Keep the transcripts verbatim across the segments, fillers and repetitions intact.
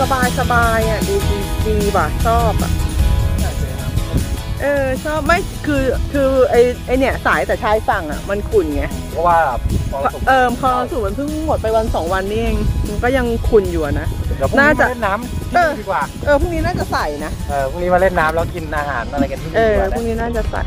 บายสบายอ่ะดีดีดีว่ะชอบอ่ะเออชอบไม่คือคือไอไอเนี่ยสายแต่ชายฝั่งอ่ะมันขุ่นไงเพราะว่าเออพอสูบมันเพิ่งหมดไปวันสองวันนี่เองมันก็ยังขุ่นอยู่นะน่าจะเล่นน้ำที่นี่ดีกว่าเออพรุ่งนี้น่าจะใส่นะเออพรุ่งนี้มาเล่นน้ำแล้วกินอาหารอะไรกันที่นี่เออพรุ่งนี้น่าจะใส่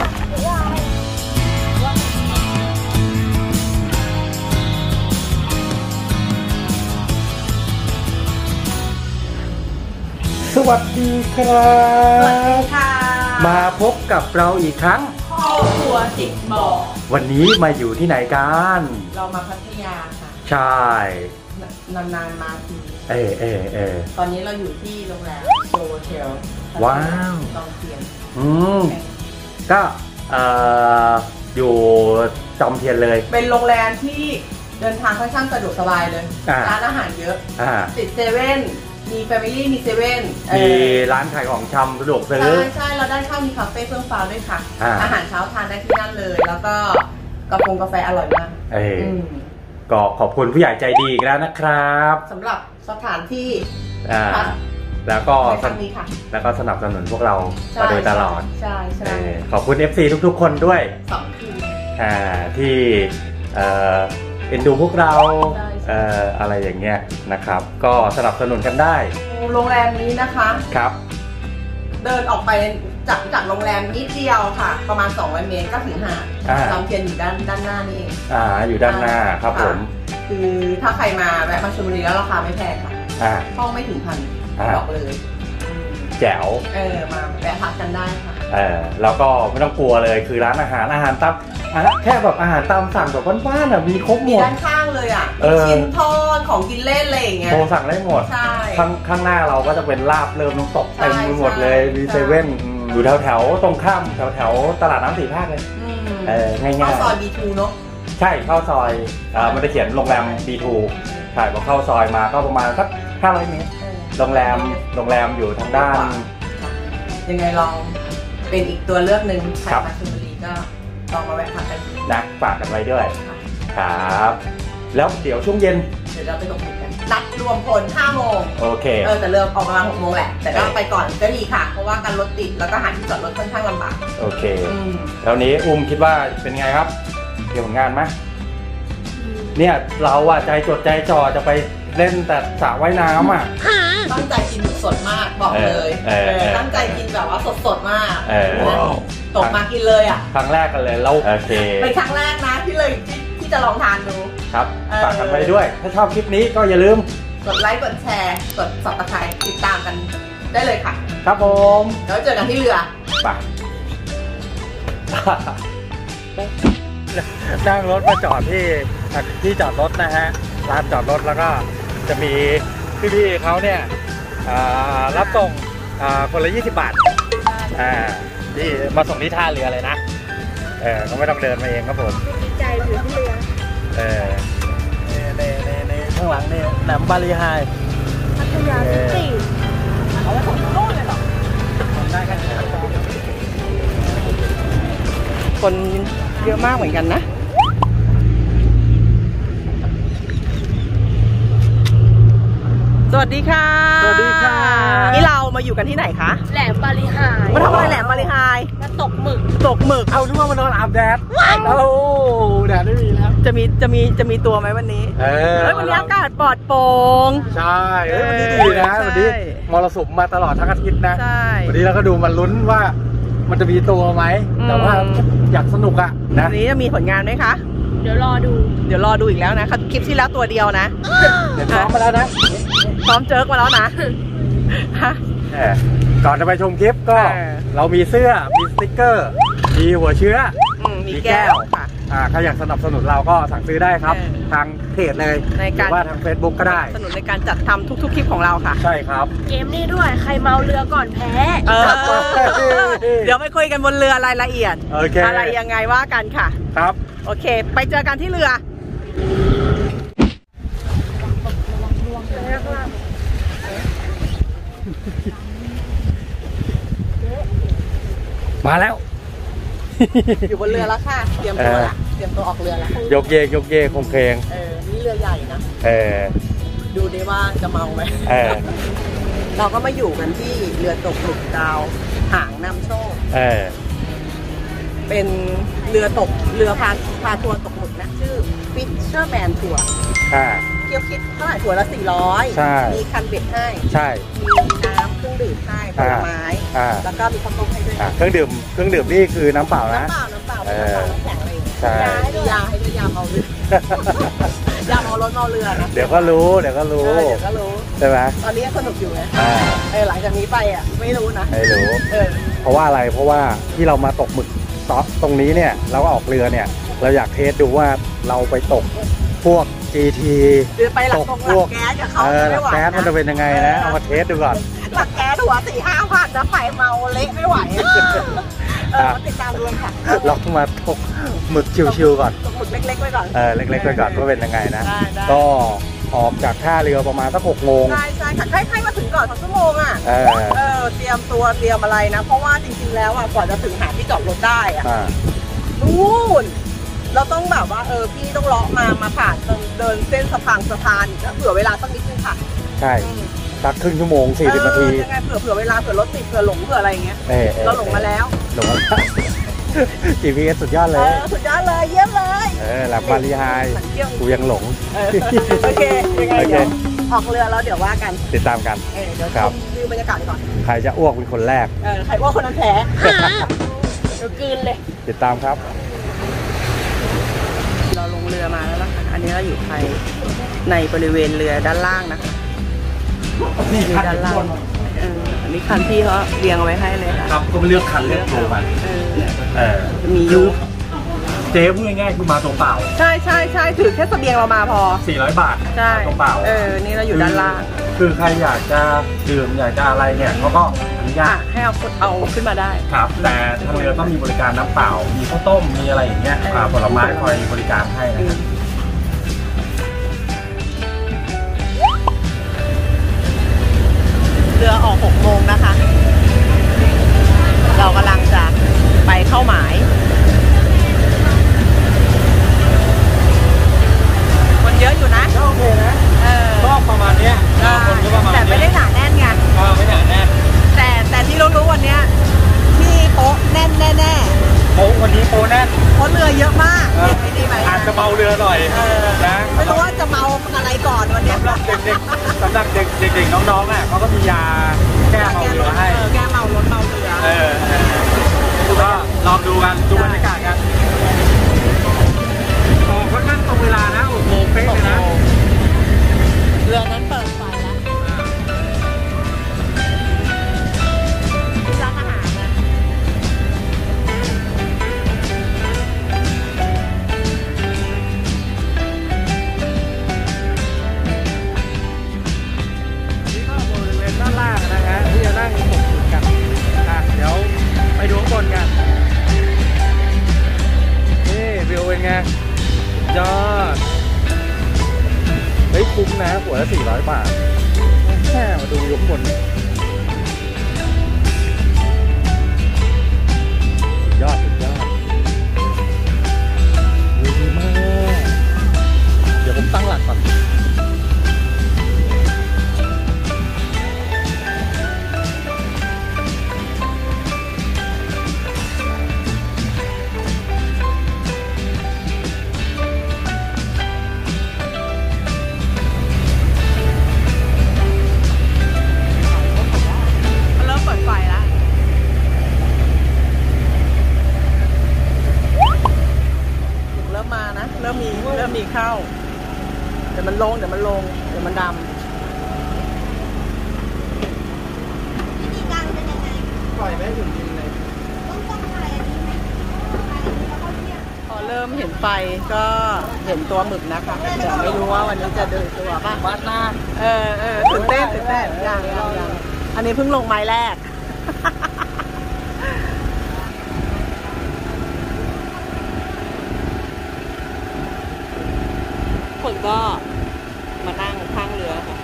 สวัสดีครับสวัสดีค่ะมาพบกับเราอีกครั้งครอบครัวติดบ่อวันนี้มาอยู่ที่ไหนกันเรามาพัทยาค่ะใช่นานๆมาทีเออเออเออตอนนี้เราอยู่ที่โรงแรมโซเทลว้าวตองเทียนอืมก็เอ่ออยู่จอมเทียนเลยเป็นโรงแรมที่เดินทางค่อนข้างสะดวกสบายเลยร้านอาหารเยอะติดเซเว่นมีแฟมิลี่มีเซเว่นมีร้านขายของชำสะดวกซื้อใช่ใช่เราได้เข้ามีคาเฟ่เฟื่องฟ้าด้วยค่ะอาหารเช้าทานได้ที่นั่นเลยแล้วก็กาแฟกาแฟอร่อยมากเออก็ขอบคุณผู้ใหญ่ใจดีอีกแล้วนะครับสำหรับสถานที่อ่าแล้วก็นี้ค่ะแล้วก็สนับสนุนพวกเรามาโดยตลอดใช่ใช่ขอบคุณ เอฟ ซี ทุกๆคนด้วยสองคืนอ่าที่เอ่อเอ็นดูพวกเราเอ่ออะไรอย่างเงี้ยนะครับก็สนับสนุนกันได้โรงแรมนี้นะคะครับเดินออกไปจากจากโรงแรมนิดเดียวค่ะประมาณสองร้อยเมตรก็ถึงหาดจอมเทียนอยู่ด้านด้านหน้านี่เองอ่าอยู่ด้านหน้าครับผมคือถ้าใครมาแวะมาชลบุรีแล้วราคาไม่แพงค่ะห้องไม่ถึงพันบอกเลยแจ๋วเออมาแวะพักกันได้ค่ะเออแล้วก็ไม่ต้องกลัวเลยคือร้านอาหารอาหารตามแค่แบบอาหารตามสั่งแบบบ้านๆอ่ะมีครบหมดด้านข้างเลยอ่ะชิ้นทอดของกินเล่นอะไรอย่างเงี้ยโทรสั่งได้หมดข้างข้างหน้าเราก็จะเป็นลาบเริ่มน้ำตกเต็มไปหมดเลยมีเซเว่นอยู่แถวแถวตรงข้ามแถวแถวตลาดน้ำสี่ภาคเลยเออง่ายๆเข้าซอย บี ทู เนาะใช่เข้าซอยอ่ามันจะเขียนโรงแรม บี ทู ใช่พอเข้าซอยมาก็ประมาณสักห้าร้อยเมตรโรงแรมโรงแรมอยู่ทางด้านยังไงลองเป็นอีกตัวเลือกหนึ่งใครมาชลบุรีก็ลองมาแวะพักกันนะฝากกันไว้ด้วยครับแล้วเดี๋ยวช่วงเย็นเดี๋ยวเราไปลงทุนกันนัดรวมพลห้าโมงโอเคเออแต่เริ่มออกประมาณหกโมงแหละแต่ก็ไปก่อนก็ดีค่ะเพราะว่าการรถติดแล้วก็หาที่จอดรถค่อนข้างลำบากโอเคแล้วนี้อุ้มคิดว่าเป็นไงครับเกี่ยวกับงานไหมเนี่ยเราอะใจจดใจจ่อจะไปเล่นแต่สระว่ายน้ำอ่ะตั้งใจกินสดมากบอกเลยตั้งใจกินแบบว่าสดสดมากตกมากินเลยอ่ะครั้งแรกกันเลยเราโอเคเป็นครั้งแรกนะที่เลยที่จะลองทานดูครับฝากกันไปด้วยถ้าชอบคลิปนี้ก็อย่าลืมกดไลค์กดแชร์กด ซับสไครบ์ ติดตามกันได้เลยค่ะครับผมแล้วเจอกันที่เรือไปนั่งรถมาจอดที่ที่จอดรถนะฮะลานจอดรถแล้วก็จะมีพี่ๆเขาเนี่ยรับส่งคนละยี่สิบบาทที่มาส่งที่ท่าเรือเลยนะเออก็ไม่ต้องเดินมาเองครับผมดีใจอยู่ที่เรือเออในในในข้างหลังนี่แหลมบาลีไฮพัทยาซิตี้เอาไว้ส่งโน่นเลยเหรอได้กันคนเยอะมากเหมือนกันนะสวัสดีค่ะสวัสดีค่ะนี่เรามาอยู่กันที่ไหนคะแหลมบาลีไฮมาทำอะไรแหลมบาลีไฮมาตกหมึกตกหมึกเอานึกว่ามันนอนอาบแดดโอ้แดดไม่มีแล้วจะมีจะมีจะมีตัวไหมวันนี้เออวันนี้อากาศปลอดโปร่งใช่วันนี้ดีนะวันนี้มรสุมมาตลอดทั้งอาทิตย์นะวันนี้เราก็ดูมันลุ้นว่ามันจะมีตัวไหมแต่ว่าอยากสนุกอะนะวันนี้จะมีผลงานไหมคะเดี๋ยวรอดูเดี๋ยวรอดูอีกแล้วนะคลิปที่แล้วตัวเดียวนะเดี๋ยวซ้อมมาแล้วนะซ้อมเจิร์กมาแล้วนะก่อนจะไปชมคลิปก็เรามีเสื้อมีสติ๊กเกอร์มีหัวเชื้อมีแก้วค่ะใครอยากสนับสนุนเราก็สั่งซื้อได้ครับทางเพจเลยหรือว่าทาง เฟซบุ๊ก ก็ได้สนับสนุนในการจัดทำทุกๆคลิปของเราค่ะใช่ครับเกมนี้ด้วยใครเมาเรือก่อนแพ้เดี๋ยวไปคุยกันบนเรือรายละเอียดอะไรยังไงว่ากันค่ะครับโอเคไปเจอกันที่เรือมาแล้วอยู่บนเรือแล้วค่ะเตรียมตัวละเตรียมตัวออกเรือแล้วยกเยกยกเยกคงเพลงเออนี่เรือใหญ่นะเออดูได้ว่าจะเมาไหมเออเราก็มาอยู่กันที่เรือตกหมึกดาวหางนำโชคเออเป็นเรือตกเรือพาพาทัวร์ตกหมึกนะชื่อ Fisherman Tour ค่ะเกี่ยวคิดเท่าไหร่ทัวร์ละสี่ร้อยใช่มีคันเบ็ดให้ใช่มีน้ำเครื่องดื่มให้ผลไม้อ่าแล้วก็มีข้าวต้มให้ด้วยอ่ะเครื่องดื่มเครื่องดื่มนี่คือน้ำเปล่านะน้ำเปล่าน้ำเปล่าเอน้ำอเปล่าน้ำแข็งอะไรอย่างเงี้ยใช่ยาให้ด้วยยาให้ด้วยยาเมาเรือยาเมารถเมาเรือนะเดี๋ยวก็รู้เดี๋ยวก็เอรู้อเดี๋ยวก็รู้ใช่ไหมตอนนี้ยังสนุกอยู่ไงอ่าเออหลังจากนี้ไปอ่ะไม่รู้นะไม่รู้เออเพราะว่าอะไรเพราะว่าที่เรามาตกหมึกตอตรงนี้เนี่ยเราก็ออกเรือเนี่ย เราอยากเทสดูว่าเราไปตกพวก จี ทีเรือไปหลักตกตรงหพลัวกกแก๊สกับเขาเออหลัไม่กไหวแก๊สมันจะนะเป็นยังไงนะเอามาเทสดูก่อนหลักแก๊สหัวสี่ห้าพันนะไปเมาเละไม่ไหวอะเออมาติดตามดูกันค่ะเราต้องมาตกหมึกชิวๆก่อนตกหมึกเล็กๆไว้ก่อนเออเล็กๆไปก่อนว่าเป็นยังไงนะได้ได้ก็ออกจากท่าเรือประมาณสักหกโมงใช่ใช่ค่ะให้ให้มาถึงก่อนสองชั่วโมงอ่ะเออเออเตรียมตัวเตรียมอะไรนะ เพราะว่าจริงๆแล้วอ่ะก่อนจะถึงหาที่จอดรถได้อ่ะอ่านู่นเราต้องแบบว่าเออพี่ต้องเลาะมามาผ่านเดินเดินเส้นสะพานสะพานอีกนะเผื่อเวลาต้องนิดนึงค่ะใช่อืมสักครึ่งชั่วโมงสี่สิบนาทีเออยังไงเผื่อเผื่อเวลาเผื่อรถติดเผื่อหลงเผื่ออะไรอย่างเงี้ยเออออเราหลงมาแล้วหลงมาแล้ว จี พี เอส สุดยอดเอเลยอสุดยอดเลยเยี่ยมเลยเออหลับมารีไฮสันเที่ยวกูยังหลงเออโอเคยังไงโอเคเดี๋ยวออกเรือแล้วเดี๋ยวว่ากันติดตามกันเออเดี๋ยวชครับมวิวบรรยากาศก่อนใครจะอ้วกเป็นคนแรกเออใครว่าคนนั้นแพ้เดี๋ยวกลืนเลยติดตามครับเราลงเรือมาแล้วนะคะอันนี้เราอยู่ภายในบริเวณเรือด้านล่างนะคะนี่อยู่ด้านล่างเอออันนี้คันพี่เขาเรียงเอาไว้ให้เลยค่ะครับก็เลือกคันเลือกโปรมันเออเออมียูเจ๊พูดง่ายๆคือมาตัวเปล่าใช่ใช่ใช่ถือแค่เสบียงเรามาพอสี่ร้อยบาทใช่ตัวเปล่าเออนี่เราอยู่ด้านล่างคือใครอยากจะดื่มอยากจะอะไรเนี่ยเขาก็อนุญาอ่ะตให้เอาเอาขึ้นมาได้ครับ แต่ทางเรือก็มีบริการน้ำเปล่า มีข้าวต้มมีอะไรอย่างเงี้ยอ่าผลไม้คอยบริการให้นะครับเรือออกหกโมงนะคะ เรากำลังจะไปเข้าหมายคนเยอะอยู่นะก็โอเคนะเออก็ประมาณเนี้ยคนก็ประมาณแต่ไม่ได้หนาแน่นไงก็ไม่หนาแน่นแต่แต่ที่รู้ๆวันเนี้ยที่โป๊ะแน่นแน่โป๊ะวันนี้โป๊ะแน่นๆเพราะเรือเยอะมากเออไม่ดีไหมอาจจะเมาเรือหน่อยเออนะไม่รู้ว่าจะเมาอะไรก่อนวันเนี้ยสำหรับเด็กๆสำหรับเด็กเด็กๆน้องๆอ่ะเขาก็มียาแก้เมาเรือให้เออแก้เมารถเมาเรือเออเออก็ลองดูกันดูบรรยากาศกันออกค่อนข้างตรงเวลานะหกโมงเป๊ะเลยนะเรือนั้นเปิดไฟแล้วร้านอาหารนะนี่ก็บริเวณด้านล่างนะฮะที่จะนั่งตกหมึกกันอ่ะเดี๋ยวไปดูข้างบนกันนี่วิวเป็นไงยอดเฮ้ยคุ้มนะหัวละสี่ร้อยบาทแค่มาดูวิวข้างบนสุดยอดสุดยอดวิวดีมากเดี๋ยวผมตั้งหลักก่อนเริ่มเปิดไฟแล้วเริ่มมานะ เริ่มมีเริ่มมีเข้า เดี๋ยวมันลง เดี๋ยวมันลง เดี๋ยวมันดำวิธีการเป็นยังไงปล่อยแม่ถึงดินเลยต้องต้องถ่ายอันนี้ไหมถ่ายอันนี้แล้วก็เนี่ยพอเริ่มเห็นไฟก็เห็นตัวหมึกนะคะแต่ไม่รู้ว่าวันนี้จะเดินตัวป่ะวัดหน้าเออเออตื่นเต้นตื่นเต้นยังยังยังอันนี้เพิ่งลงไม้แรก คนก็มานั่งข้างเรือค่ะ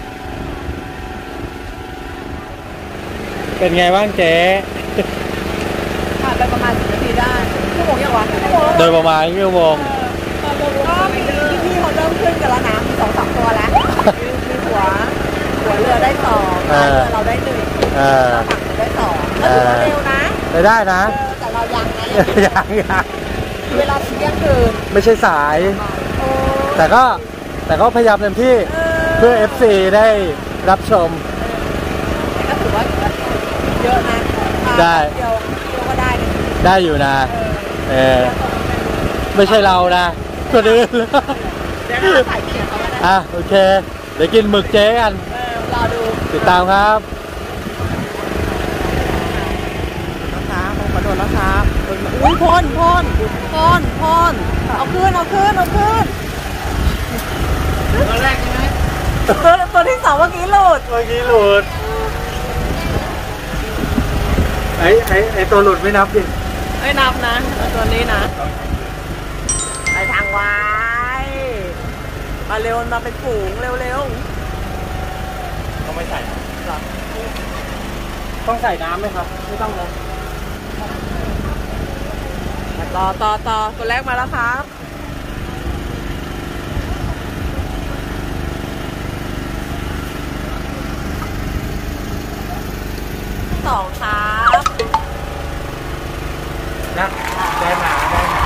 เป็นไงบ้างเจ๊ผ่านไปประมาณสิบนาทีได้ชั่วโมงยังวะชั่วโมงโดยประมาณชั่วโมงก็มีพี่ๆเขาเริ่มขึ้นกันแล้วนะมีสองสามตัวแล้วมีมีหัววหัวเรือได้สองท้ายเรือเราได้หนึ่งเออเราถังได้สองก็ถือว่าเร็วนะไปได้นะเออแต่เรายังนะยังยังเวลาเที่ยงคืนไม่ใช่สายโอ้แต่ก็แต่ก็พยายามเต็มที่เพื่อ เอฟ ซี ได้รับชมแต่ก็ถือว่าเยอะนะได้เดียวเดียวก็ได้เลยได้อยู่นะเออเออไม่ใช่เรานะคนอื่นเดี๋ยวเราถ่ายเขียนเขาก็ได้อ่ะโอเค เดี๋ยวกินหมึกเจ๊กันเออรอดูติดตามครับนะคะมาโดนแล้วครับอุ้ยพ่นพ่นพ่นพ่นเอาขึ้นเอาขึ้นเอาขึ้นตัวแรกใช่ไหมตัวที่สองเมื่อกี้หลุดเมื่อกี้หลุดไอ้ไอ้ไอ้ตัวหลุดไม่นับดิไม่นับนะเอาตัวนี้นะไปทางไว้มาเร็วมาเป็นฝูงเร็วต้องไม่ใส่หรอต้องใส่น้ำไหมครับไม่ต้องเลยๆต่อต่อต่อตัวแรกมาแล้วครับสองครับนะได้หนาได้หนา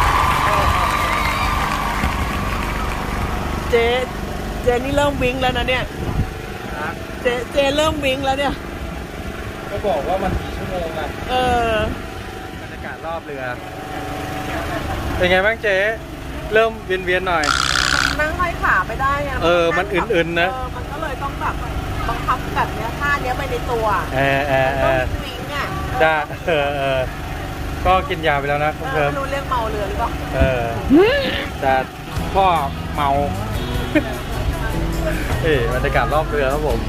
เจ๊เจ๊นี่เริ่มวิ่งแล้วนะเนี่ยนะเจ๊เจ๊เริ่มวิ่งแล้วเนี่ยก็บอกว่ามันกี่ชั่วโมงอะเออบรรยากาศรอบเรือ เป็นไงบ้างเจ๊เริ่มเวียนๆหน่อยนั่งห้อยขาไม่ได้ไงเออมันอื่นๆนะเออมันก็เลยต้องแบบบังคับแบบเนี้ยท่าเนี้ยไปในตัวเออเออเอต้องอวิ่งอ่ะได้เออเออก็กินยาไปแล้วนะเอเพิ่อมไม่รู้เรียกเมาเรือหรือเปล่าเออแต่พ่อเมา เฮ้ยบรรยากาศรอบเรือครับผม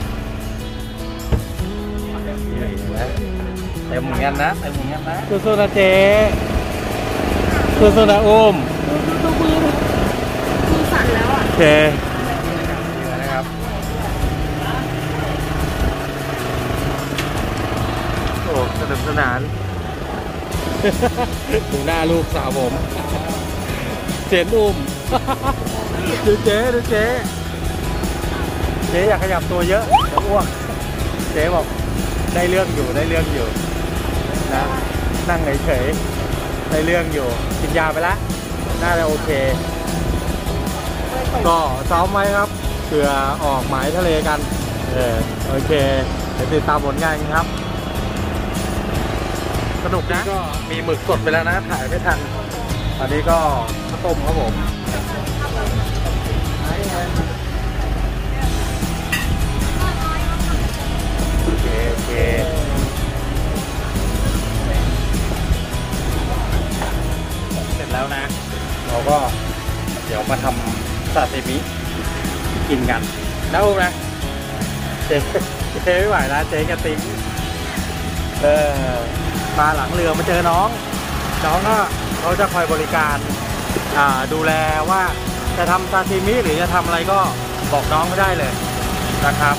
นี่เห็นไหมเต็มเหมือนกันนะเต็มเหมือนกันนะสู้ๆนะเจ๊สู้ๆนะอุ้มดูมือมือสั่นแล้วอ่ะโอเคเรือนะครับโอ้สนุกสนาน ดูหน้าลูกสาวผมเจนอุ้ม ดูเจ๊ดูเจ๊เจ๊อยากขยับตัวเยอะเดี๋ยวอ้วกเจ๊บอกได้เรื่องอยู่ได้เรื่องอยู่นะนั่งเฉยๆได้เรื่องอยู่กินยาไปแล้วน่าจะโอเค ก็ซ้อมไว้ครับเผื่อออกหมายทะเลกันเออโอเคเดี๋ยวติดตามผลงานกันครับสนุกนะก็มีหมึกสดไปแล้วนะถ่ายไม่ทันตอนนี้ก็ข้าวต้มครับผมโอเคโอเคเสร็จแล้วนะ เราก็เดี๋ยวมาทำซาซิมิกินกันนะอุ้มนะเจ๊เจ๊ไม่ไหวแล้วเจ๊กระติ้งเออมาหลังเรือมาเจอน้องน้องก็เขาจะคอยบริการอ่าดูแลว่าจะทำซาซิมิหรือจะทำอะไรก็บอกน้องไม่ได้เลยนะครับ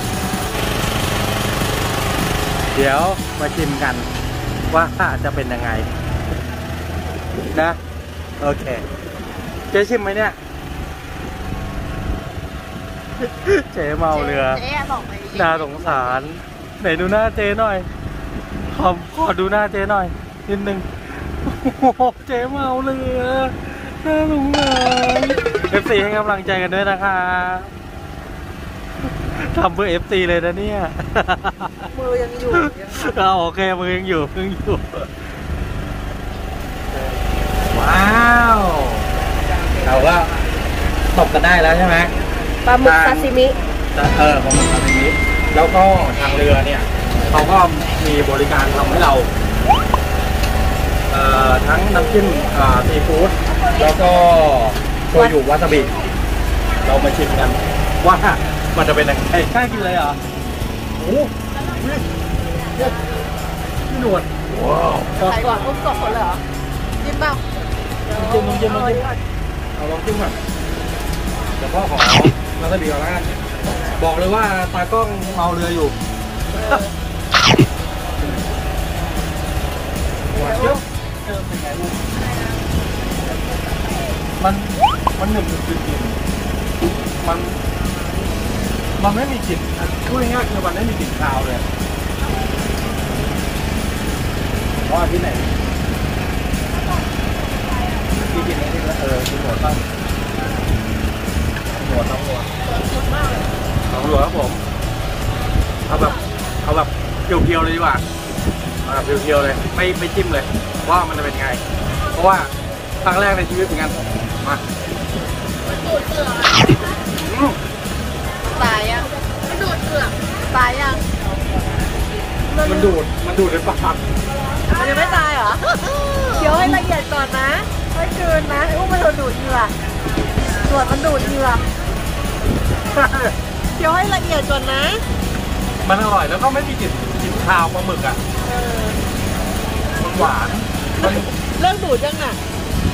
เดี๋ยวมาชิมกันว่าจะเป็นยังไงนะโอเคเจ๊ชิมไหมเนี่ย เจ๊เมาเรือเจ๊บอกไปน่าสงสารไหนดูหน้าเจ๊หน่อยขอขอดูหน้าเจ๊หน่อยนิดนึงโอ้โหเจ๊เมาเรือน่าสงสารเอฟซีให้กำลังใจกันด้วยนะคะทำเพื่อเอฟซีเลยนะเนี่ยมือยังอยู่ยังทำเอาโอเคมือยังอยู่ยังอยู่ว้าวเราก็ตบกันได้แล้วใช่ไหมปลาหมึกซาซิมิเออประมาณนี้แล้วก็ทางเรือเนี่ยเขาก็มีบริการทำให้เราเอ่อทั้งน้ำจิ้มอ่าซีฟู้ดแล้วก็โชยุวาซาบิเรามาชิมกันว่ามันจะเป็นยังไงกล้ากินเลยเหรอโอ้โหพี่หนวดว้าวใครก่อนอุ้มกบคนเลยเหรอจิ้มเปล่าจิ้มน้ำจิ้มน้ำจิ้มเอาลองจิ้มก่อนเดี๋ยวพ่อขอวาซาบิก่อนแล้วกันบอกเลยว่าตากล้องเมาเรืออยู่หวานเจี๊ยบเจอเป็นไงลูกมันมันหนึบหนึบจริงๆมันมันไม่มีกลิ่นพูดง่ายๆคือมันไม่มีกลิ่นคาวเลยว่าที่ไหนที่กินนี่เออกินหมดบ้างหมดน้องหัวน้องหัวครับผมเอาแบบเอาแบบเพียวๆเลยดีกว่าเอาแบบเพียวๆเลยไม่ไม่จิ้มเลยว่ามันจะเป็นไงเพราะว่าครั้งแรกในชีวิตเหมือนกันมาตายยังมันดูดเปลือกตายยังมันดูดมันดูดในปากมันยังไม่ตายเหรอเดี๋ยวให้ละเอียดก่อนนะไม่เกินนะอุ้มมันดูดเหงื่อส่วนมันดูดเหงื่อเดี๋ยวให้ละเอียดก่อนนะมันอร่อยแล้วก็ไม่มีกลิ่นกลิ่นคาวปลาหมึกอ่ะมันหวานมันเริ่มดูดยังน่ะ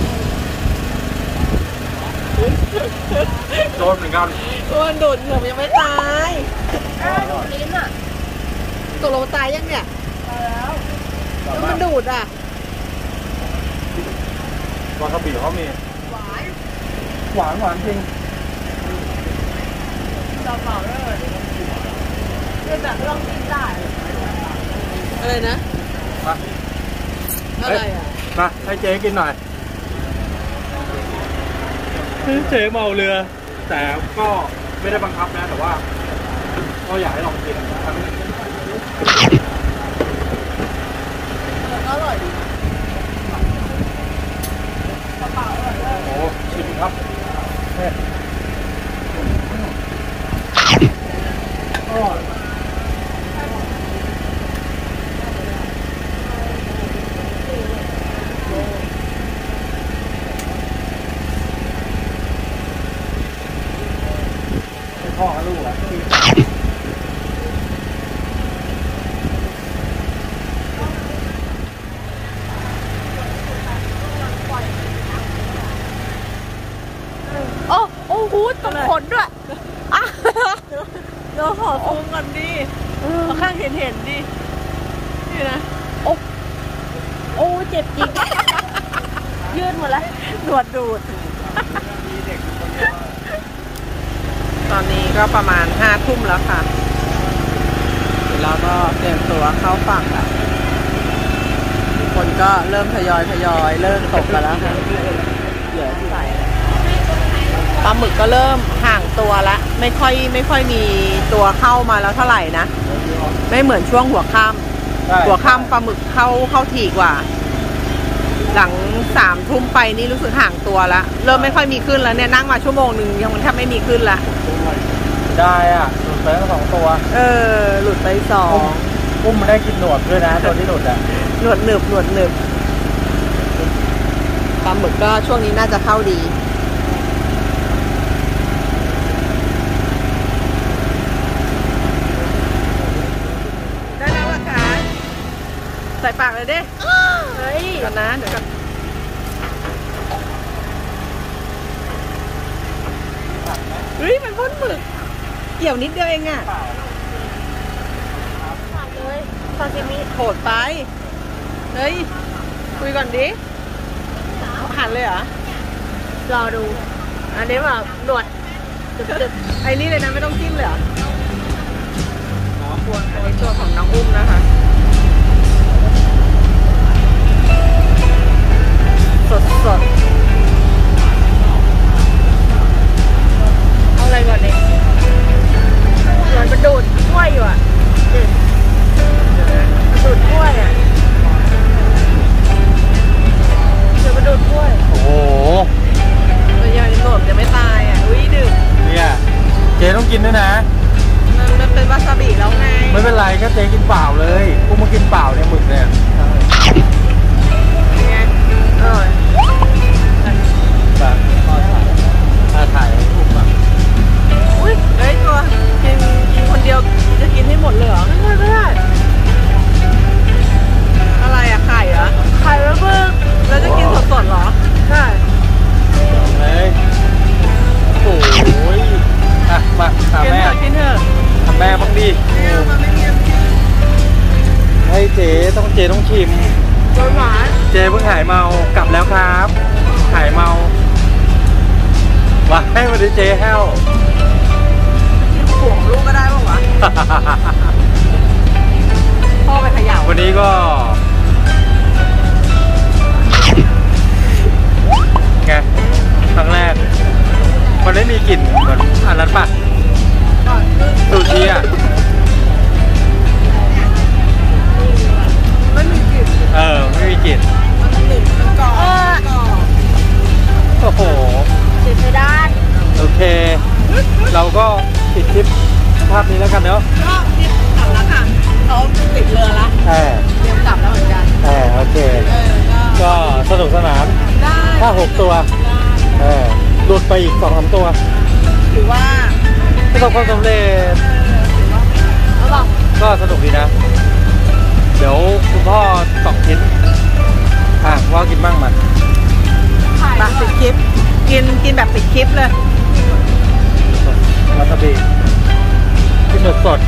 โดนเหมือนกันมันดูดเหงื่อยังไม่ตายดูดลิ้นอ่ะตกลงตายยังเนี่ยตายแล้วแล้วมันดูดอ่ะวาซาบิเขามีหวานหวานหวานจริงเราเปล่าเลยเป็นแบบลองกินได้อะไรนะมาอะไรอ่ะมาให้เจ๊กินหน่อยเจ๊เมาเรือแต่ก็ไม่ได้บังคับนะแต่ว่าก็อยากให้ลองกินทั้งอร่อยดีโอ้ชิมครับอร่อยพ่อกับลูกอะโอ้โอ้โหตรงขนด้วยอ่ะเราขอซูมกันดิเอาข้างเห็นเห็นดินี่นะโอ้โอ้เจ็บจริงยืดหมดแล้วหนวดดูดตอนนี้ก็ประมาณห้าทุ่มแล้วค่ะเราก็เตรียมตัวเข้าฝั่งแล้วคนก็เริ่มทยอยทยอยเริ่มตกกันแล้วค่ะเหลือที่ไหนปลาหมึกก็เริ่มห่างตัวละไม่ค่อยไม่ค่อยมีตัวเข้ามาแล้วเท่าไหร่นะไม่เหมือนช่วงหัวค่ำหัวค่ำปลาหมึกเข้าเข้าถี่กว่าหลังสามทุ่มไปนี่รู้สึกห่างตัวละเริ่มไม่ค่อยมีขึ้นแล้วเนี่ยนั่งมาชั่วโมงหนึ่งยังมันแทบไม่มีขึ้นละได้อ่ะหลุดไปสองตัวเออหลุดไปสองอุ้มมันได้กินหนวดด้วยนะตัวที่หลุดอ่ะหนวดหนึบหนวดหนึบปลาหมึกก็ช่วงนี้น่าจะเข้าดีได้แล้วล่ะค่ะใส่ปากเลยดิเฮ้ยก่อนนะเดี๋ยวก่อนเฮ้ยมันพ่นหมึกเกี่ยวนิดเดียวเองอ่ะผ่านเลยซาซิมิโหดไปเฮ้ยคุยก่อนดิผ่านเลยเหรอรอดูอันนี้แบบหนวดไอ้นี่เลยนะไม่ต้องจิ้มเลยเหรออันนี้ตัวของน้องอุ้มนะคะสดสดเอาอะไรก่อนเนี่ยเหมือนมันดูดกล้วยอยู่อ่ะดูดกล้วยอ่ะเดี๋ยวมันดูดกล้วยโอ้โหตัวยังหนวดยังไม่ตายอ่ะอุ้ยดึกเนี่ยเจ๊ต้องกินด้วยนะมันมันเป็นวาซาบิแล้วไงไม่เป็นไรก็เจ๊กินเปล่าเลยกูมากินเปล่าเนี่ยหมึกเนี่ยไงเออแบบถ่ายถ่ายรูปแบบอุ้ยเฮ้ยตัวกินกินคนเดียวจะกินให้หมดเลยเหรอไม่ได้ไม่ได้อะไรอะไข่เหรอไข่แล้วมึงแล้วจะกินสดๆเหรอใช่เฮ้ยโอ้ยอ่ะมาถามแม่กินเถอะถามแม่บ้างดิมันไม่มีให้เจ๊ต้องเจ๊ต้องชิมหวานเจ๊เพิ่งหายเมากลับแล้วครับหายเมาว่าให้มาดูเจ๊แห้วห่วงลูกพ่อไปเขย่าวันนี้ก็ไงครั้งแรกมันไม่มีกลิ่นเหมือนอันนั้นป่ะซูชิอ่ะไม่มีกลิ่นเออไม่มีกลิ่นมันหนึบมันกรอบมันกรอบโอ้โหติดไม่ได้โอเค เราก็ปิดคลิปภาพนี้แล้วกันเนาะก็นี่กลับแล้วค่ะเขาติดเรือละเออเตรียมกลับแล้วเหมือนกันเออโอเคเออก็ก็สนุกสนานได้ถ้าหกตัว เออหลุดไปอีกสองสามตัวถือว่าประสบความสำเร็จถือว่าเขาบอกก็สนุกดีนะ เดี๋ยวคุณพ่อสองชิ้น อ่ะว่ากินบ้างมันถ่ายมาปิดคลิป กินกินแบบปิดคลิปเลยวาซาบิกินสดสด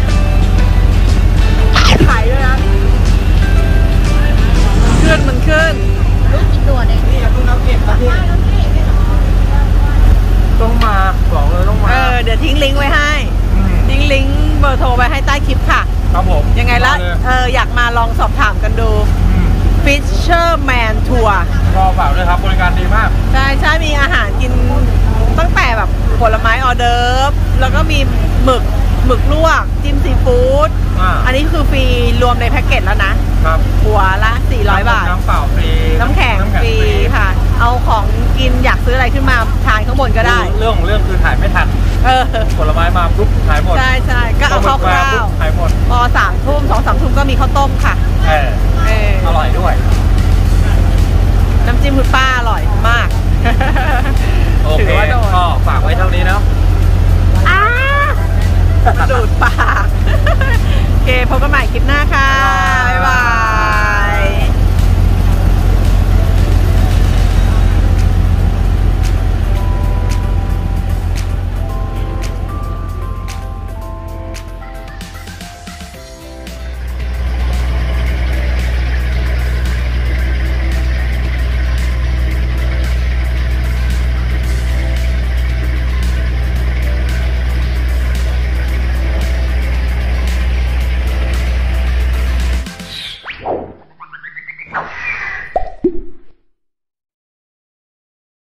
ขายด้วยนะขึ้นมันขึ้นลูกกินด่วนเองนี่อย่าเพิ่งเอาเก็บนะพี่ต้องมาบอกเลยต้องมาเออ เดี๋ยวทิ้งลิงก์ไว้ให้มทิ้งลิงก์เบอร์โทรไว้ให้ใต้คลิปค่ะครับผมยังไงละมาเยเออ อยากมาลองสอบถามกันดูอืม Fisherman Tour รอเปล่าด้วยครับบริการดีมากใช่ใช่มีอาหารกินตั้งแต่แบบผลไม้ออเดิร์ฟ แล้วก็มีหมึกหมึกลวก จิ้มซีฟู้ดอ่าอันนี้คือฟรีรวมในแพ็กเกจแล้วนะครับหัวละ สี่ร้อย บาทน้ำเปล่าฟรีน้ำแข็งฟรีค่ะ เอาของกินอยากซื้ออะไรขึ้นมาทานข้างบนก็ได้เรื่องของเรื่องคือถ่ายไม่ทันเออผลไม้มาปุ๊บถ่ายหมดใช่ใช่ก็เอาปลหมึคร่าวปุ๊บถ่ายหมดๆพอสามทุ่มสองสามทุ่มก็มีข้าวต้มค่ะเออเอออร่อยด้วยน้ำจิ้มคุณป้าอร่อยมากโอเค